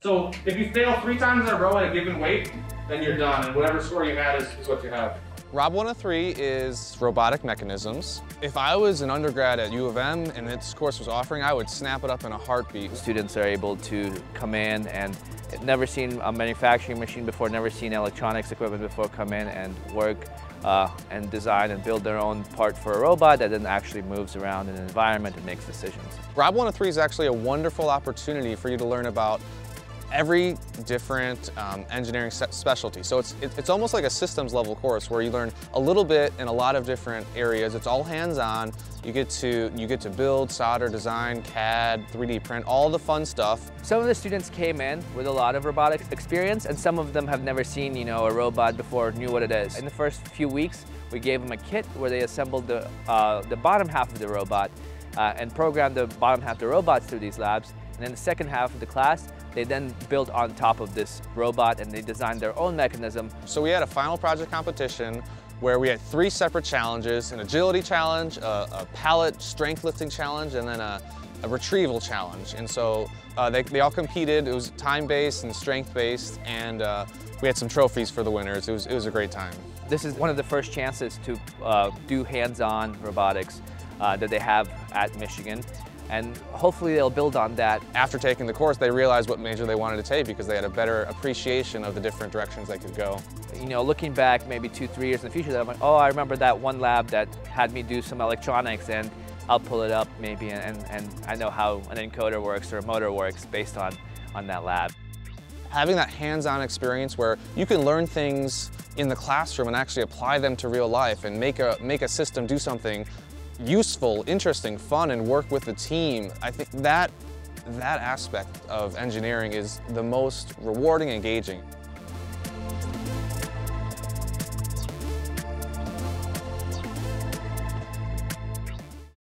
So if you fail 3 times in a row at a given weight, then you're done, and whatever score you had is what you have. Rob 103 is Robotic Mechanisms. If I was an undergrad at U of M and this course was offering, I would snap it up in a heartbeat. Students are able to come in and never seen a manufacturing machine before, never seen electronics equipment before, come in and work and design and build their own part for a robot that then actually moves around in an environment and makes decisions. Rob 103 is actually a wonderful opportunity for you to learn about every different engineering specialty. So it's almost like a systems level course where you learn a little bit in a lot of different areas. It's all hands-on. You get to build, solder, design, CAD, 3D print, all the fun stuff. Some of the students came in with a lot of robotics experience, and some of them have never seen, a robot before, knew what it is. In the first few weeks, we gave them a kit where they assembled the bottom half of the robot and programmed the bottom half of the robots through these labs. And then the second half of the class, they then built on top of this robot and they designed their own mechanism. So we had a final project competition where we had 3 separate challenges: an agility challenge, a pallet strength lifting challenge, and then a retrieval challenge. And so they all competed. It was time-based and strength-based, and we had some trophies for the winners. It was a great time. This is one of the first chances to do hands-on robotics that they have at Michigan. And hopefully they'll build on that. After taking the course, they realized what major they wanted to take because they had a better appreciation of the different directions they could go. Looking back maybe 2-3 years in the future, I'm like, oh, I remember that one lab that had me do some electronics, and I'll pull it up maybe and I know how an encoder works or a motor works based on that lab. Having that hands-on experience where you can learn things in the classroom and actually apply them to real life and make a system do something useful, interesting, fun, and work with the team. I think that aspect of engineering is the most rewarding and engaging.